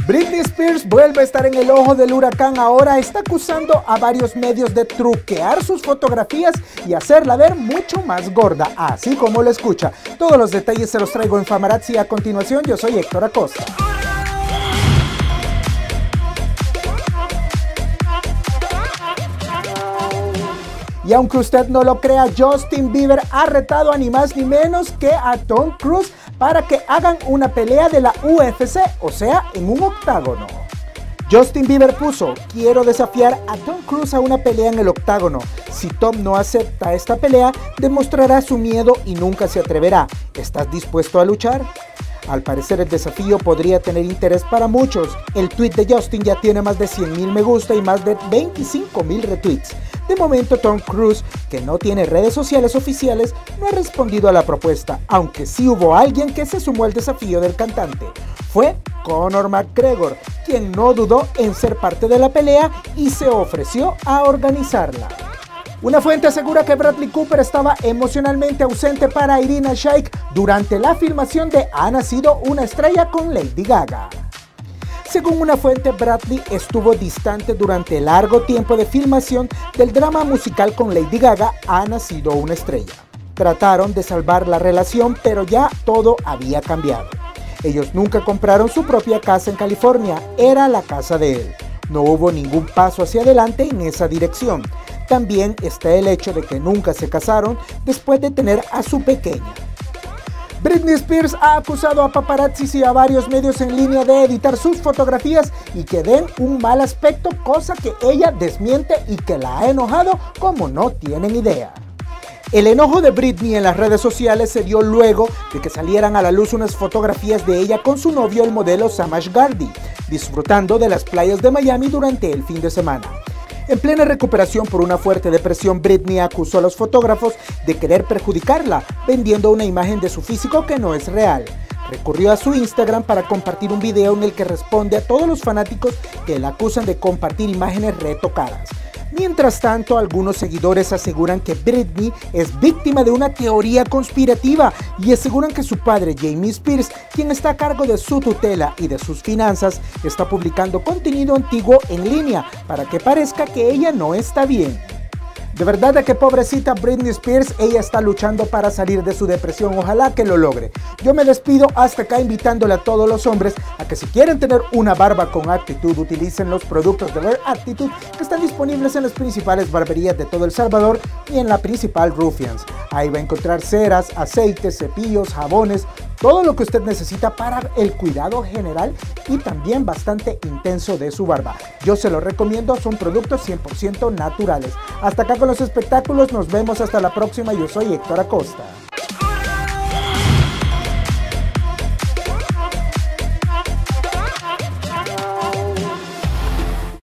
Britney Spears vuelve a estar en el ojo del huracán. Ahora está acusando a varios medios de truquear sus fotografías y hacerla ver mucho más gorda, así como lo escucha. Todos los detalles se los traigo en Famarazzi a continuación. Yo soy Héctor Acosta. Y aunque usted no lo crea, Justin Bieber ha retado a ni más ni menos que a Tom Cruise para que hagan una pelea de la UFC, o sea, en un octágono. Justin Bieber puso: quiero desafiar a Tom Cruise a una pelea en el octágono. Si Tom no acepta esta pelea, demostrará su miedo y nunca se atreverá. ¿Estás dispuesto a luchar? Al parecer el desafío podría tener interés para muchos. El tweet de Justin ya tiene más de 100,000 me gusta y más de 25,000 retweets. De momento Tom Cruise, que no tiene redes sociales oficiales, no ha respondido a la propuesta, aunque sí hubo alguien que se sumó al desafío del cantante. Fue Conor McGregor, quien no dudó en ser parte de la pelea y se ofreció a organizarla. Una fuente asegura que Bradley Cooper estaba emocionalmente ausente para Irina Shayk durante la filmación de Ha nacido una estrella con Lady Gaga. Según una fuente, Bradley estuvo distante durante el largo tiempo de filmación del drama musical con Lady Gaga, Ha nacido una estrella. Trataron de salvar la relación, pero ya todo había cambiado. Ellos nunca compraron su propia casa en California, era la casa de él. No hubo ningún paso hacia adelante en esa dirección. También está el hecho de que nunca se casaron después de tener a su pequeña. Britney Spears ha acusado a paparazzis y a varios medios en línea de editar sus fotografías y que den un mal aspecto, cosa que ella desmiente y que la ha enojado como no tienen idea. El enojo de Britney en las redes sociales se dio luego de que salieran a la luz unas fotografías de ella con su novio, el modelo Samaje Gandhi, disfrutando de las playas de Miami durante el fin de semana. En plena recuperación por una fuerte depresión, Britney acusó a los fotógrafos de querer perjudicarla, vendiendo una imagen de su físico que no es real. Recurrió a su Instagram para compartir un video en el que responde a todos los fanáticos que la acusan de compartir imágenes retocadas. Mientras tanto, algunos seguidores aseguran que Britney es víctima de una teoría conspirativa y aseguran que su padre, Jamie Spears, quien está a cargo de su tutela y de sus finanzas, está publicando contenido antiguo en línea para que parezca que ella no está bien. De verdad que pobrecita Britney Spears, ella está luchando para salir de su depresión, ojalá que lo logre. Yo me despido hasta acá invitándole a todos los hombres a que si quieren tener una barba con actitud, utilicen los productos de Bare Attitude que están disponibles en las principales barberías de todo El Salvador y en la principal Ruffians. Ahí va a encontrar ceras, aceites, cepillos, jabones, todo lo que usted necesita para el cuidado general y también bastante intenso de su barba. Yo se lo recomiendo, son productos 100% naturales. Hasta acá con los espectáculos, nos vemos hasta la próxima. Yo soy Héctor Acosta.